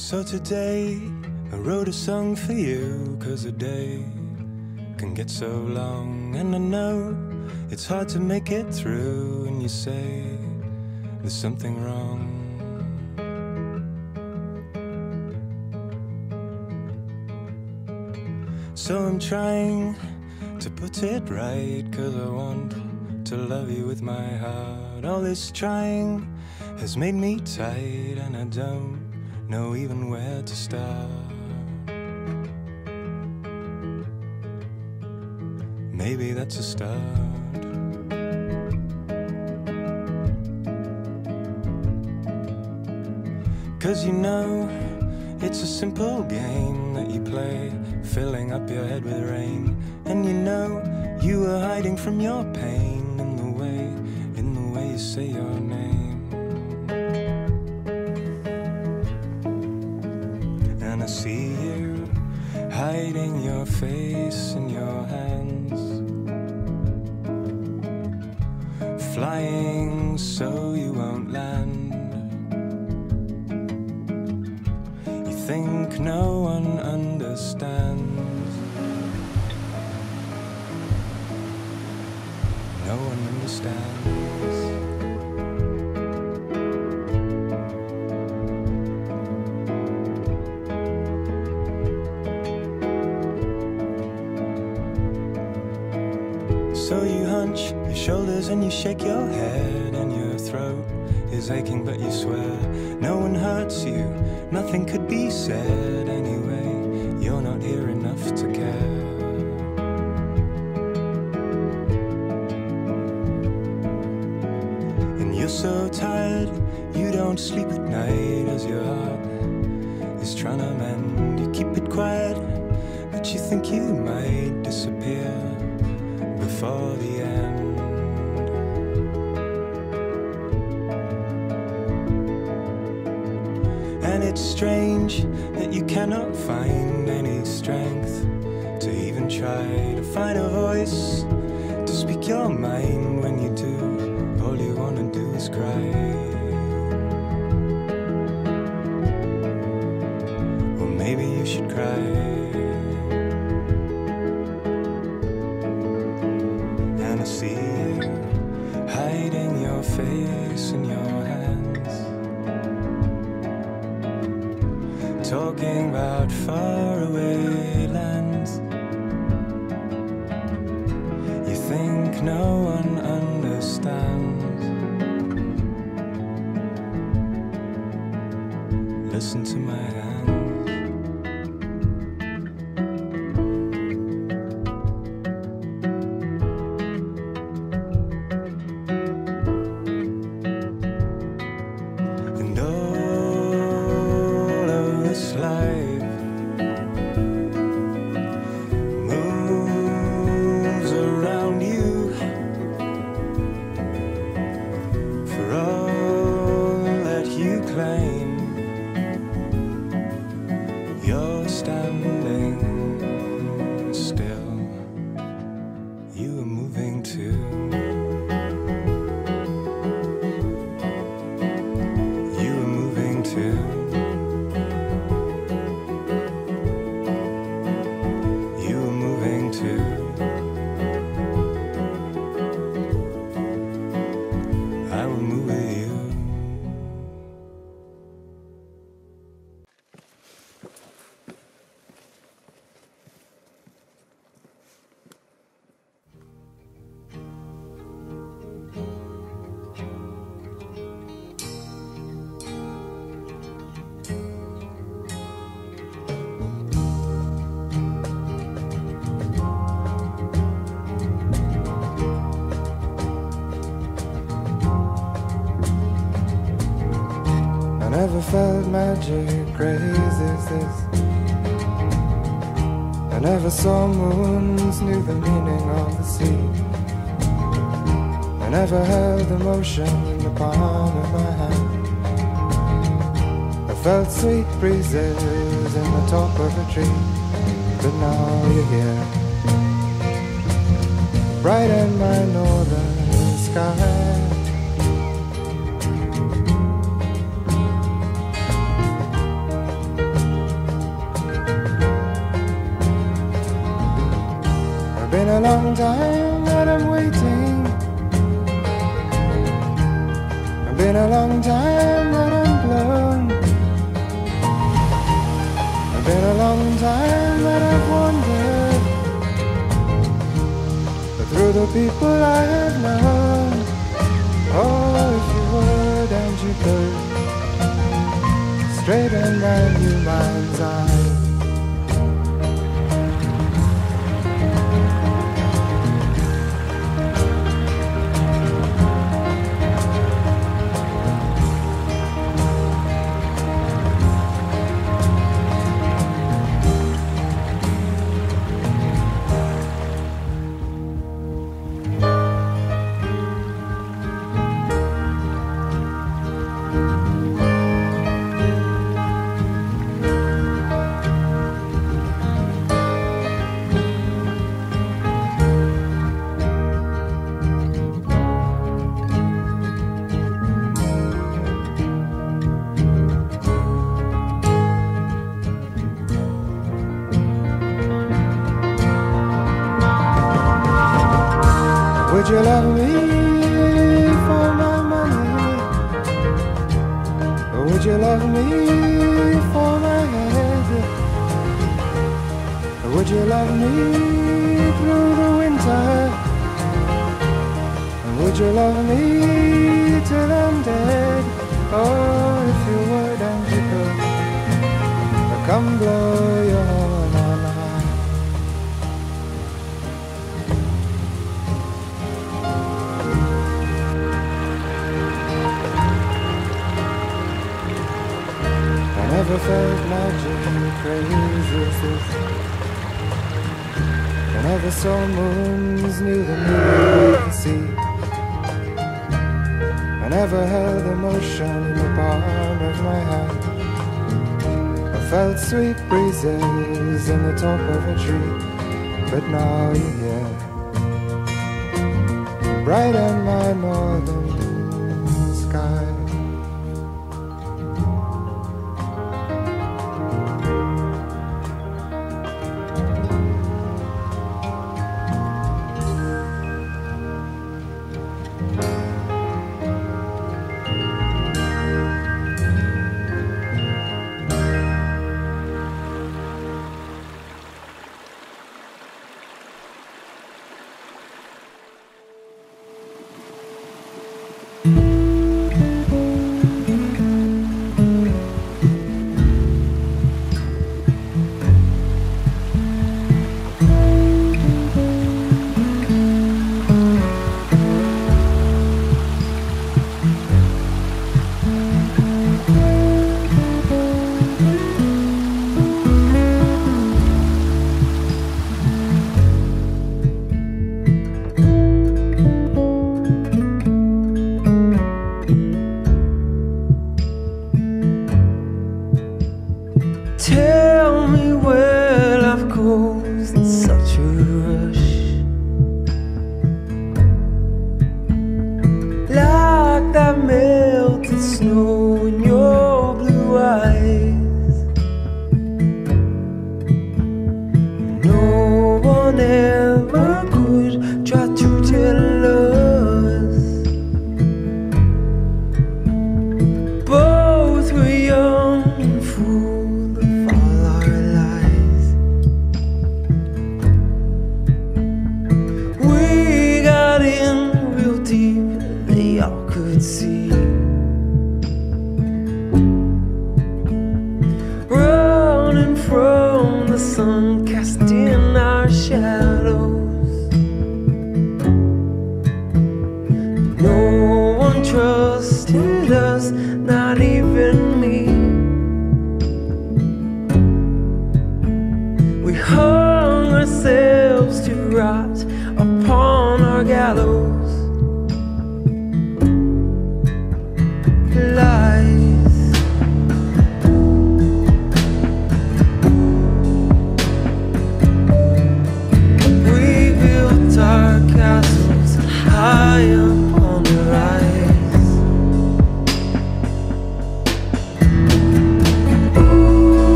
So today I wrote a song for you, 'cause a day can get so long, and I know it's hard to make it through, and you say there's something wrong. So I'm trying to put it right, 'cause I want to love you with my heart. All this trying has made me tight, and I don't know even where to start. Maybe that's a start. 'Cause you know it's a simple game that you play, filling up your head with rain. And you know you were hiding from your pain in the way you say your name. And I see you hiding your face in your hands, flying so you won't land. You think no one understands. No one understands. So you hunch your shoulders and you shake your head, and your throat is aching but you swear no one hurts you, nothing could be said anyway. You're not here enough to care. And you're so tired you don't sleep at night, as your heart is trying to mend. You keep it quiet but you think you might disappear before the end. And it's strange that you cannot find any strength to even try to find a voice to speak your mind. When you do, all you wanna do is cry. Or maybe you should cry. I see you hiding your face in your hands, talking about faraway lands. You think no one understands. Listen to my hands. Never felt magic crazy as this. I never saw moons, knew the meaning of the sea. I never held emotion in the palm of my hand. I felt sweet breezes in the top of a tree. But now you're here, bright in my northern sky. a long time that I'm waiting. It's been a long time that I'm blown. It's been a long time that I've wandered, but through the people I have known. Oh, if you would and you could straighten my new mind's eye. Would you love me for my money? Or would you love me for my head? Or would you love me through the winter? And would you love me till I'm dead? Oh, if you would and you could, come blow your horn on high. Never felt magic crazy as this. I never saw moons, knew the moody of the sea. I never held emotion in the palm of my hand. I felt sweet breezes in the top of a tree. But now you're here, bright in my northern sky.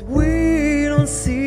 we don't see